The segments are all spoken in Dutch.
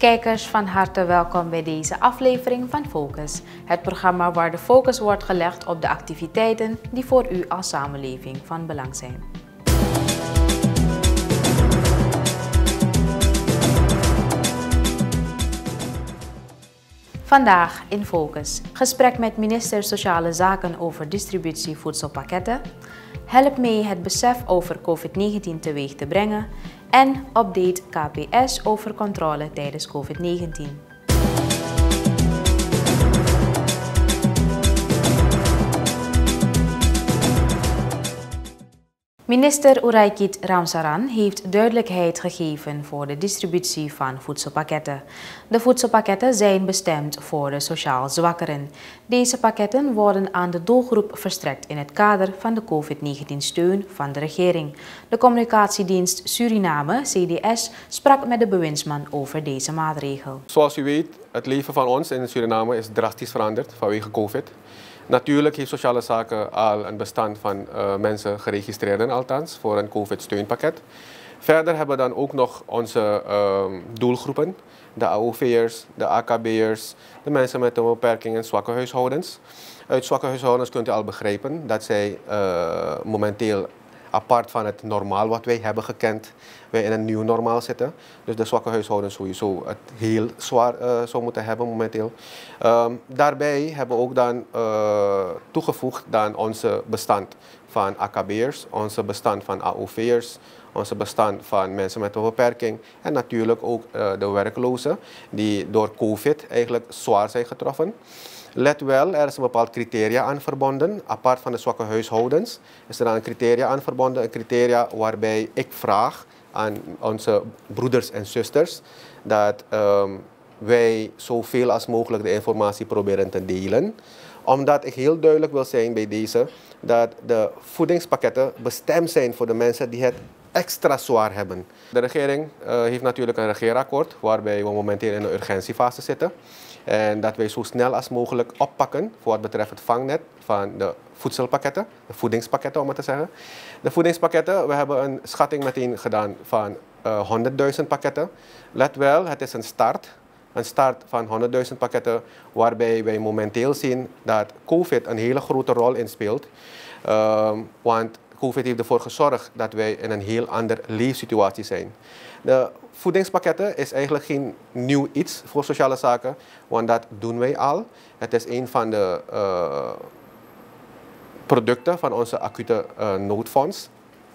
Kijkers, van harte welkom bij deze aflevering van Focus. Het programma waar de focus wordt gelegd op de activiteiten die voor u als samenleving van belang zijn. Vandaag in Focus. Gesprek met minister Sociale Zaken over distributie voedselpakketten. Help mee het besef over COVID-19 teweeg te brengen. En update KPS over controle tijdens COVID-19. Minister Oeraikit Ramsaran heeft duidelijkheid gegeven voor de distributie van voedselpakketten. De voedselpakketten zijn bestemd voor de sociaal zwakkeren. Deze pakketten worden aan de doelgroep verstrekt in het kader van de COVID-19-steun van de regering. De communicatiedienst Suriname, CDS, sprak met de bewindsman over deze maatregel. Zoals u weet, het leven van ons in Suriname is drastisch veranderd vanwege COVID. Natuurlijk heeft Sociale Zaken al een bestand van mensen geregistreerd, althans, voor een COVID-steunpakket. Verder hebben we dan ook nog onze doelgroepen, de AOV'ers, de AKB'ers, de mensen met een beperking en zwakke huishoudens. Uit zwakke huishoudens kunt u al begrijpen dat zij momenteel apart van het normaal wat wij hebben gekend, wij in een nieuw normaal zitten. Dus de zwakke huishoudens sowieso het heel zwaar zou moeten hebben momenteel. Daarbij hebben we ook dan toegevoegd dan onze bestand van AKB'ers, onze bestand van AOV'ers, onze bestand van mensen met een beperking en natuurlijk ook de werklozen die door COVID eigenlijk zwaar zijn getroffen. Let wel, er is een bepaald criteria aan verbonden. Apart van de zwakke huishoudens is er dan een criteria aan verbonden. Een criteria waarbij ik vraag aan onze broeders en zusters dat wij zoveel als mogelijk de informatie proberen te delen. Omdat ik heel duidelijk wil zijn bij deze dat de voedingspakketten bestemd zijn voor de mensen die het extra zwaar hebben. De regering heeft natuurlijk een regeerakkoord waarbij we momenteel in een urgentiefase zitten. En dat wij zo snel als mogelijk oppakken voor wat betreft het vangnet van de voedselpakketten, de voedingspakketten om het te zeggen. De voedingspakketten, we hebben een schatting meteen gedaan van 100.000 pakketten. Let wel, het is een start van 100.000 pakketten waarbij wij momenteel zien dat COVID een hele grote rol inspeelt. Want COVID heeft ervoor gezorgd dat wij in een heel andere leefsituatie zijn. De voedingspakketten is eigenlijk geen nieuw iets voor Sociale Zaken, want dat doen wij al. Het is een van de producten van onze acute noodfonds.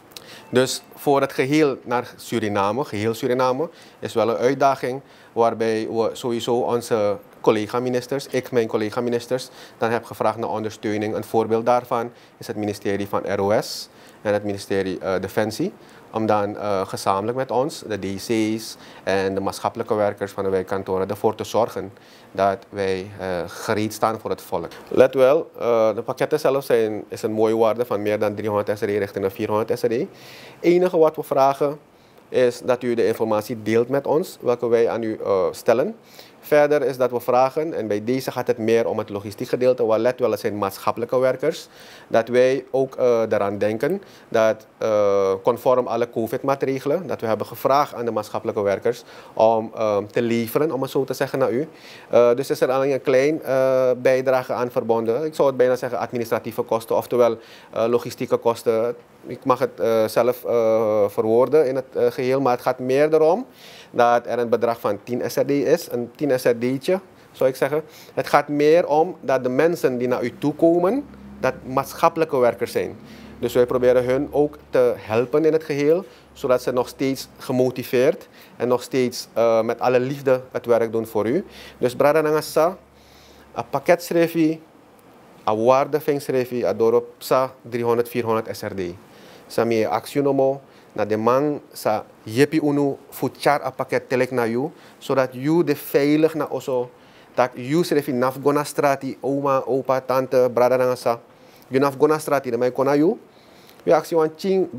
Dus voor het geheel naar Suriname, geheel Suriname, is wel een uitdaging waarbij we sowieso onze collega-ministers, mijn collega-ministers, dan heb gevraagd naar ondersteuning. Een voorbeeld daarvan is het ministerie van ROS en het ministerie Defensie. Om dan gezamenlijk met ons, de DC's en de maatschappelijke werkers van de wijkkantoren, ervoor te zorgen dat wij gereed staan voor het volk. Let wel, de pakketten zelf is een mooie waarde van meer dan 300 SRE richting de 400 SRE. Het enige wat we vragen is dat u de informatie deelt met ons, welke wij aan u stellen. Verder is dat we vragen, en bij deze gaat het meer om het logistiek gedeelte, waar let wel, het zijn maatschappelijke werkers, dat wij ook daaraan denken dat conform alle COVID-maatregelen, dat we hebben gevraagd aan de maatschappelijke werkers om te leveren, om het zo te zeggen, naar u. Dus is er alleen een klein bijdrage aan verbonden. Ik zou het bijna zeggen administratieve kosten, oftewel logistieke kosten. Ik mag het zelf verwoorden in het geheel, maar het gaat meer erom dat er een bedrag van 10 SRD is, een 10 SRD'tje zou ik zeggen. Het gaat meer om dat de mensen die naar u toe komen, dat maatschappelijke werkers zijn. Dus wij proberen hun ook te helpen in het geheel, zodat ze nog steeds gemotiveerd en nog steeds met alle liefde het werk doen voor u. Dus brada nangasa, een pakketschreefie, een waardevingsschreefie, een dorp sa 300-400 SRD. Sami actionomo. Na de man sa jepi unu futchar a pakket telek na you, zodat you de veilig na oso, dat you schreef naf gona strati, oma, opa, tante, brada nangasa, you naf gona strati, de mij kona you, we actie wan ching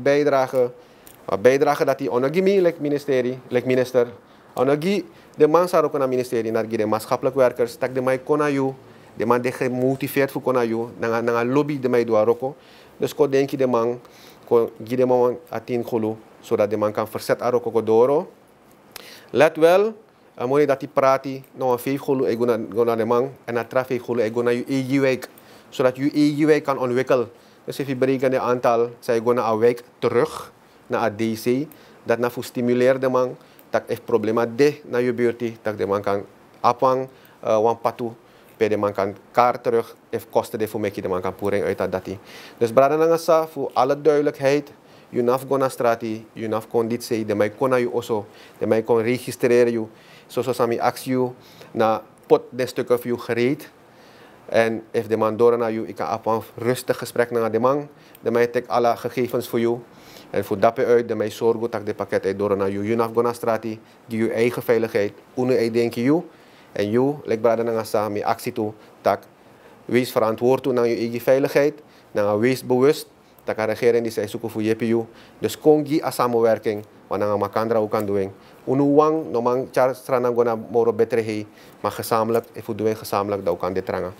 bijdrage dat die onagimi lek ministerie, lek minister, onagi de man sa ook na ministerie, naar de maatschappelijk werkers, dat de mij kona you, de man de gemotiveerd voor kona you, nanga lobby de mij doa roko, dus ko denki de man de man atin khulu, zodat de man kan verzet aan Rokokodoro. Let wel, Amore dat die prati, nou een 5 gulu ego na de man en na 5 gulu ego na je eigen wijk, zodat je eigen wijk kan ontwikkelen. Dus if je berekent het aantal, zij gaan naar een wijk terug, naar een DC, dat na voor stimuleer de man, dat heeft problemen de naar je buurt, dat de man kan afwang, wan patu, bij de man kan kaart terug, heeft kosten de voor mij de man kan poering uit dat. Dus brada nangasa voor alle duidelijkheid. Je naf go naar straat, je naf conditie, de mij kon je also, de mij kon registreren je, zoals aan mij actie je, na pot de stuk of je gereed. En als de man door naar je, ik kan op een rustig gesprek naar de man, de mij tek alle gegevens voor je. En voor dat uit, de mij zorgen dat de pakket uit door naar je, je naf go naar straat, die je eigen veiligheid, une denk je. En je, like brada naar samen actie toe, dat wees verantwoord naar je eigen veiligheid, naar wees bewust. Dat de regering die zij zoeken voor JPU. Dus kongi a samenwerking, wanneer makandra ook kan doen. Unuwang, nomang char strana gona moro betere hei, maar gezamenlijk, if doen gezamenlijk, dat ook kan dit trangen.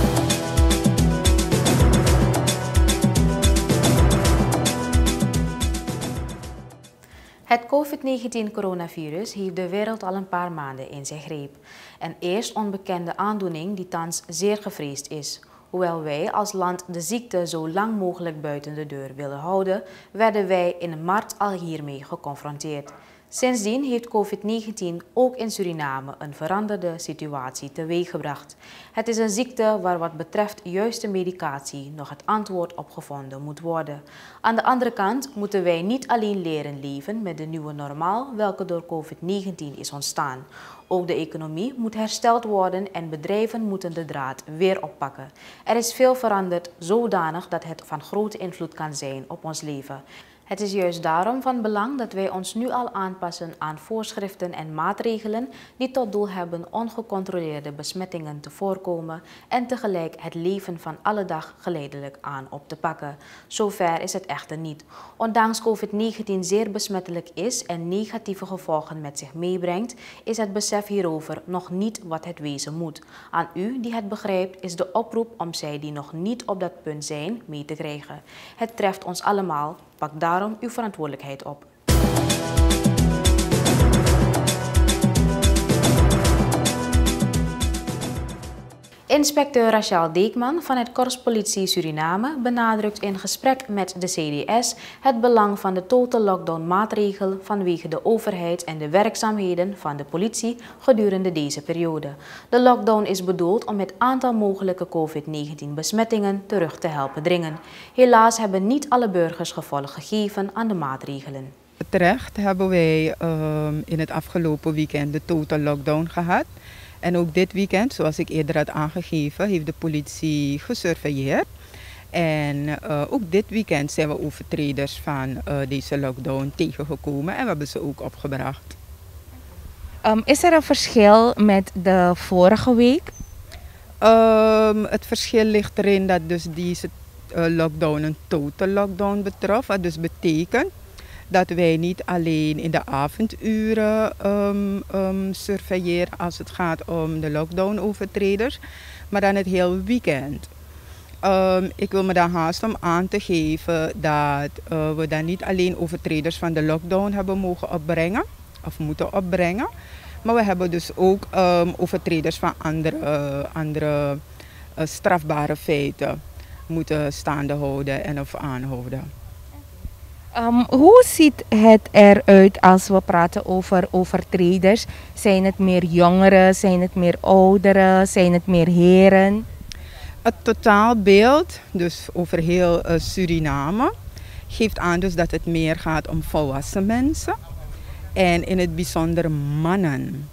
Het COVID-19-coronavirus heeft de wereld al een paar maanden in zijn greep. Een eerst onbekende aandoening die thans zeer gevreesd is. Hoewel wij als land de ziekte zo lang mogelijk buiten de deur willen houden, werden wij in maart al hiermee geconfronteerd. Sindsdien heeft COVID-19 ook in Suriname een veranderde situatie teweeggebracht. Het is een ziekte waar wat betreft juiste medicatie nog het antwoord op gevonden moet worden. Aan de andere kant moeten wij niet alleen leren leven met de nieuwe normaal welke door COVID-19 is ontstaan. Ook de economie moet hersteld worden en bedrijven moeten de draad weer oppakken. Er is veel veranderd zodanig dat het van grote invloed kan zijn op ons leven. Het is juist daarom van belang dat wij ons nu al aanpassen aan voorschriften en maatregelen die tot doel hebben ongecontroleerde besmettingen te voorkomen en tegelijk het leven van alle dag geleidelijk aan op te pakken. Zover is het echter niet. Ondanks COVID-19 zeer besmettelijk is en negatieve gevolgen met zich meebrengt, is het besef hierover nog niet wat het wezen moet. Aan u die het begrijpt is de oproep om zij die nog niet op dat punt zijn mee te krijgen. Het treft ons allemaal. Pak daarom uw verantwoordelijkheid op. Inspecteur Rachel Deekman van het Korps Politie Suriname benadrukt in gesprek met de CDS het belang van de total lockdown maatregel vanwege de overheid en de werkzaamheden van de politie gedurende deze periode. De lockdown is bedoeld om het aantal mogelijke COVID-19 besmettingen terug te helpen dringen. Helaas hebben niet alle burgers gevolg gegeven aan de maatregelen. Terecht hebben wij in het afgelopen weekend de total lockdown gehad. En ook dit weekend, zoals ik eerder had aangegeven, heeft de politie gesurveilleerd. En ook dit weekend zijn we overtreders van deze lockdown tegengekomen en we hebben ze ook opgebracht. Is er een verschil met de vorige week? Het verschil ligt erin dat dus deze lockdown een total lockdown betrof. Wat dus betekent dat wij niet alleen in de avonduren surveilleren als het gaat om de lockdown-overtreders, maar dan het hele weekend. Ik wil me dan haasten om aan te geven dat we dan niet alleen overtreders van de lockdown hebben mogen opbrengen, of moeten opbrengen, maar we hebben dus ook overtreders van andere strafbare feiten moeten staande houden en of aanhouden. Hoe ziet het eruit als we praten over overtreders? Zijn het meer jongeren, zijn het meer ouderen, zijn het meer heren? Het totaalbeeld, dus over heel Suriname, geeft aan dus dat het meer gaat om volwassen mensen en in het bijzonder mannen.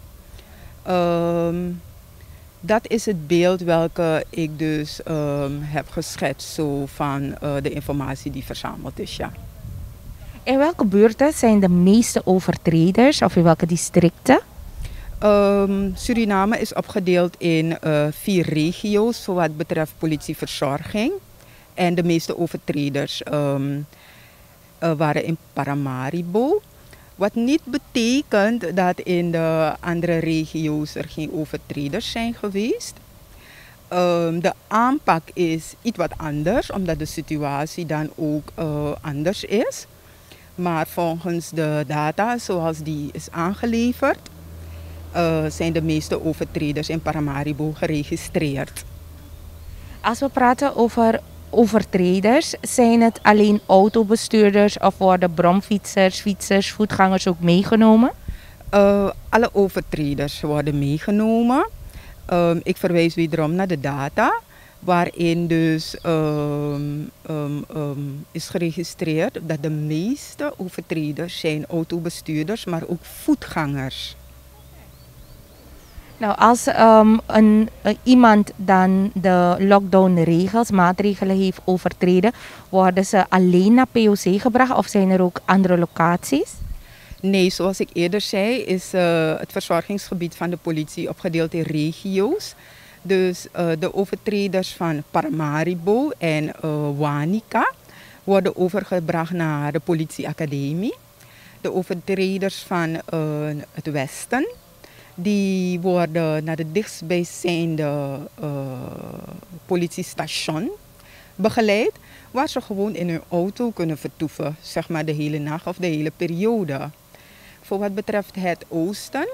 Dat is het beeld welke ik dus heb geschetst zo van de informatie die verzameld is, ja. In welke buurten zijn de meeste overtreders of in welke districten? Suriname is opgedeeld in 4 regio's voor wat betreft politieverzorging. En de meeste overtreders waren in Paramaribo. Wat niet betekent dat in de andere regio's er geen overtreders zijn geweest. De aanpak is iets wat anders, omdat de situatie dan ook anders is. Maar volgens de data zoals die is aangeleverd, zijn de meeste overtreders in Paramaribo geregistreerd. Als we praten over overtreders, zijn het alleen autobestuurders of worden bromfietsers, fietsers, voetgangers ook meegenomen? Alle overtreders worden meegenomen. Ik verwijs wederom naar de data, waarin dus is geregistreerd dat de meeste overtreders zijn autobestuurders, maar ook voetgangers. Nou, als iemand dan de lockdownregels, maatregelen heeft overtreden, worden ze alleen naar POC gebracht of zijn er ook andere locaties? Nee, zoals ik eerder zei, is het verzorgingsgebied van de politie opgedeeld in regio's. Dus de overtreders van Paramaribo en Wanica worden overgebracht naar de politieacademie. De overtreders van het Westen, die worden naar de dichtstbijzijnde politiestation begeleid, waar ze gewoon in hun auto kunnen vertoeven, zeg maar de hele nacht of de hele periode. Voor wat betreft het oosten,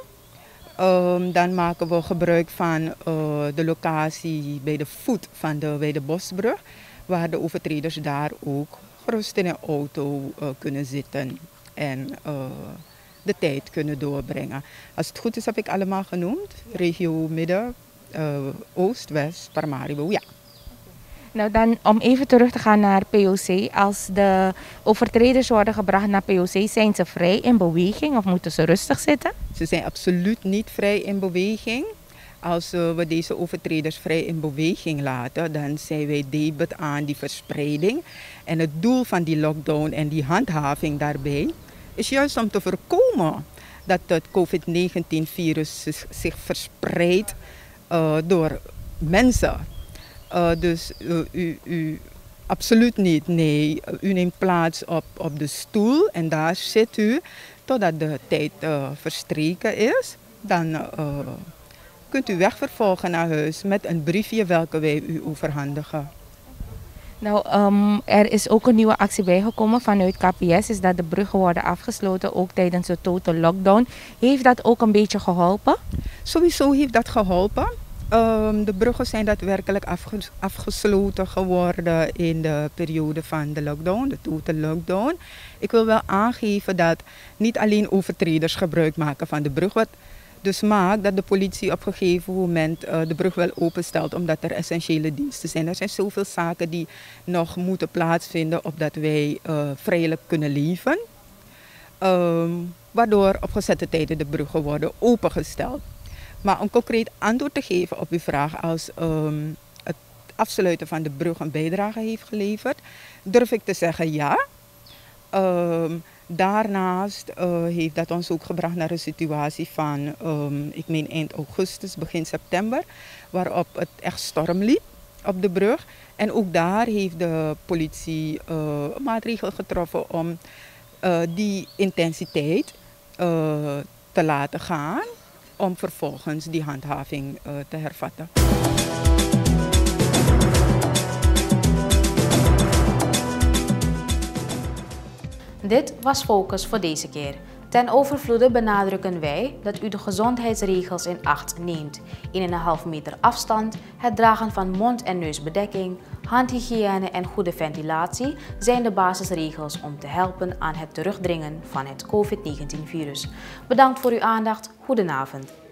dan maken we gebruik van de locatie bij de voet van de Weidebosbrug, waar de overtreders daar ook gerust in een auto kunnen zitten en de tijd kunnen doorbrengen. Als het goed is heb ik allemaal genoemd, regio Midden, Oost, West, Paramaribo, ja. Nou dan, om even terug te gaan naar POC, als de overtreders worden gebracht naar POC, zijn ze vrij in beweging of moeten ze rustig zitten? Ze zijn absoluut niet vrij in beweging. Als we deze overtreders vrij in beweging laten, dan zijn wij debet aan die verspreiding. En het doel van die lockdown en die handhaving daarbij is juist om te voorkomen dat het COVID-19-virus zich verspreidt door mensen. Dus u absoluut niet, nee. U neemt plaats op de stoel en daar zit u totdat de tijd verstreken is. Dan kunt u wegvervolgen naar huis met een briefje welke wij u overhandigen. Nou, er is ook een nieuwe actie bijgekomen vanuit KPS, is dat de bruggen worden afgesloten, ook tijdens de total lockdown. Heeft dat ook een beetje geholpen? Sowieso heeft dat geholpen. De bruggen zijn daadwerkelijk afgesloten geworden in de periode van de lockdown, de total lockdown. Ik wil wel aangeven dat niet alleen overtreders gebruik maken van de brug, wat dus maakt dat de politie op een gegeven moment de brug wel openstelt omdat er essentiële diensten zijn. Er zijn zoveel zaken die nog moeten plaatsvinden opdat wij vrijelijk kunnen leven. Waardoor op gezette tijden de bruggen worden opengesteld. Maar om concreet antwoord te geven op uw vraag, als het afsluiten van de brug een bijdrage heeft geleverd, durf ik te zeggen ja. Daarnaast heeft dat ons ook gebracht naar een situatie van, ik meen eind augustus, begin september, waarop het echt storm liep op de brug. En ook daar heeft de politie een maatregel getroffen om die intensiteit te laten gaan, om vervolgens die handhaving te hervatten. Dit was Focus voor deze keer. Ten overvloede benadrukken wij dat u de gezondheidsregels in acht neemt. 1,5 meter afstand, het dragen van mond- en neusbedekking, handhygiëne en goede ventilatie zijn de basisregels om te helpen aan het terugdringen van het COVID-19-virus. Bedankt voor uw aandacht. Goedenavond.